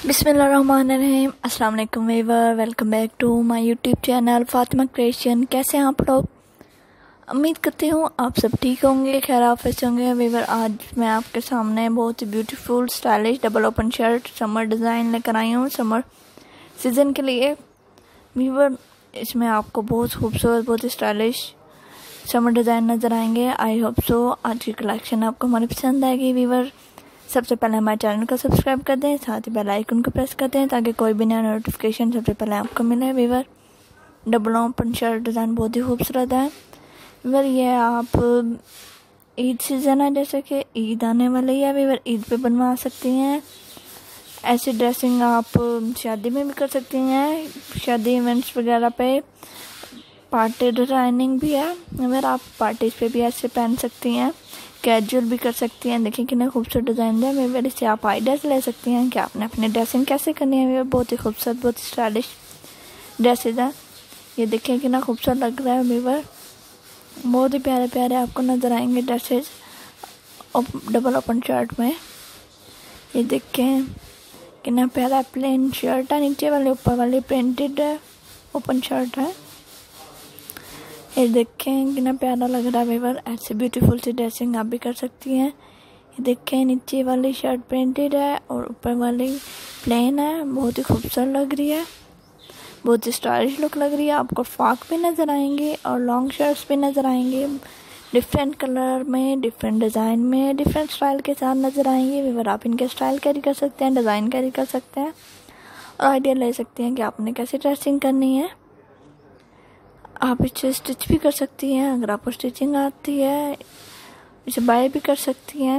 बिस्मिल्लाहिर्रहमानिर्रहीम। अस्सलाम वालेकुम viewer, welcome back to my YouTube channel Fatima creation. कैसे हैं आप लोग? उम्मीद करती हूँ आप सब ठीक होंगे, खैर आफियत होंगे। वीवर आज मैं आपके सामने बहुत ही beautiful stylish double open shirt summer design लेकर आई हूँ समर सीज़न के लिए। वीवर इसमें आपको बहुत खूबसूरत बहुत ही स्टाइलिश समर डिज़ाइन नज़र आएंगे। आई होप सो आज की कलेक्शन आपको हमारी पसंद आएगी। वीवर सबसे पहले हमारे चैनल को सब्सक्राइब कर दें, साथ ही बेल आइकन को प्रेस कर दें ताकि कोई भी नया नोटिफिकेशन सबसे पहले आपको मिले। Viewer double open shirt design बहुत ही खूबसूरत है। वीवर ये आप ईद सीज़न है, जैसे कि ईद आने वाली है, वीवर ईद पे बनवा सकती हैं। ऐसी ड्रेसिंग आप शादी में भी कर सकती हैं, शादी इवेंट्स वगैरह पे। पार्टी डिज़ाइनिंग भी है, वीवर आप पार्टीज पे भी ऐसे पहन सकती हैं, कैजुअल भी कर सकती हैं। देखिए कितने खूबसूरत डिज़ाइन है। वीवर इससे आप आइडियाज़ ले सकती हैं कि आपने अपनी ड्रेसिंग कैसे करनी है। वीवर बहुत ही खूबसूरत बहुत स्टाइलिश ड्रेसेज है। ये देखिए कितना खूबसूरत लग रहा है। वीवर बहुत ही प्यारे प्यारे आपको नज़र आएंगे ड्रेसेज डबल ओपन शर्ट में। ये देखें कितना प्यारा प्लेन शर्ट है, नीचे वाले ऊपर वाली प्रिंटेड ओपन शर्ट है। ये देखें कितना प्यारा लग रहा है। वीवर ऐसे ब्यूटीफुल सी ड्रेसिंग आप भी कर सकती हैं। ये देखें नीचे वाली शर्ट प्रिंटेड है और ऊपर वाली प्लेन है, बहुत ही खूबसूरत लग रही है, बहुत ही स्टाइलिश लुक लग रही है। आपको फ्रॉक भी नज़र आएंगे और लॉन्ग शर्ट्स भी नज़र आएंगे, डिफरेंट कलर में, डिफरेंट डिज़ाइन में, डिफरेंट स्टाइल के साथ नज़र आएंगे। वीवर आप इनके स्टाइल कैरी कर सकते हैं, डिज़ाइन कैरी कर सकते हैं और आइडिया ले सकते हैं कि आपने कैसे ड्रेसिंग करनी है। आप इसे स्टिच भी कर सकती हैं, अगर आपको स्टिचिंग आती है इसे बाय भी कर सकती हैं।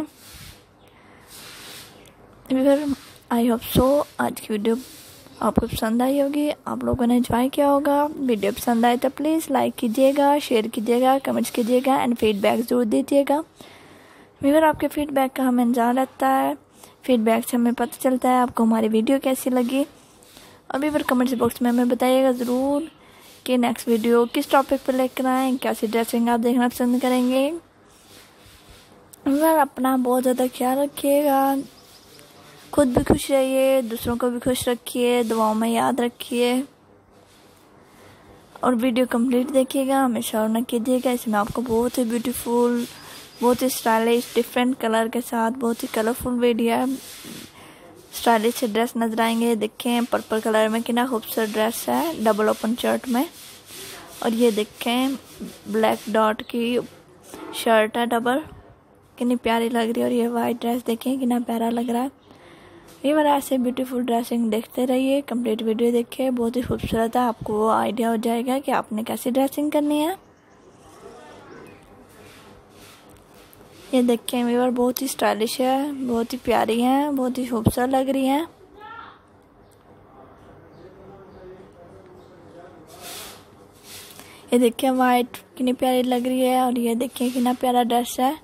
वीवर आई होप सो आज की वीडियो आपको पसंद आई होगी, आप लोगों ने एंजॉय किया होगा। वीडियो पसंद आए तो प्लीज़ लाइक कीजिएगा, शेयर कीजिएगा, कमेंट्स कीजिएगा एंड फीडबैक ज़रूर दीजिएगा। वीवर आपके फीडबैक का हमें इंतजार रहता है, फीडबैक से हमें पता चलता है आपको हमारी वीडियो कैसी लगी। और वीवर कमेंट्स बॉक्स में हमें बताइएगा ज़रूर कि नेक्स्ट वीडियो किस टॉपिक पर लेकर आएँ, कैसी ड्रेसिंग आप देखना पसंद करेंगे। वीवर अपना बहुत ज़्यादा ख्याल रखिएगा, खुद भी खुश रहिए, दूसरों को भी खुश रखिए, दुआओं में याद रखिए और वीडियो कंप्लीट देखिएगा, हमेशा और न कीजिएगा। इसमें आपको बहुत ही ब्यूटीफुल बहुत ही स्टाइलिश डिफरेंट कलर के साथ बहुत ही कलरफुल वीडियो स्टाइलिश से ड्रेस नजर आएंगे। देखें पर्पल कलर में कितना खूबसूरत ड्रेस है डबल ओपन शर्ट में। और ये देखें ब्लैक डॉट की शर्ट है डबल, कितनी प्यारी लग रही है। और ये वाइट ड्रेस देखें कितना प्यारा लग रहा है। ये वाला ऐसे ब्यूटीफुल ड्रेसिंग देखते रहिए, कंप्लीट वीडियो देखिए, बहुत ही खूबसूरत है। आपको वो आइडिया हो जाएगा कि आपने कैसी ड्रेसिंग करनी है। ये देखें वीवर बहुत ही स्टाइलिश है, बहुत ही प्यारी है, बहुत ही खूबसूरत लग रही है। ये देखें वाइट कितनी प्यारी लग रही है और ये देखें कितना प्यारा ड्रेस है।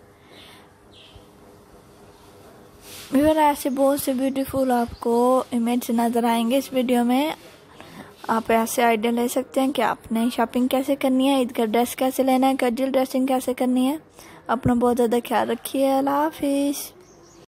वीवर ऐसे बहुत से ब्यूटीफुल आपको इमेज नज़र आएंगे इस वीडियो में। आप ऐसे आइडिया ले सकते हैं कि आपने शॉपिंग कैसे करनी है, ईद का ड्रेस कैसे लेना है, कैजुअल ड्रेसिंग कैसे करनी है। अपना बहुत ज़्यादा ख्याल रखिए। अल्लाह हाफिज़।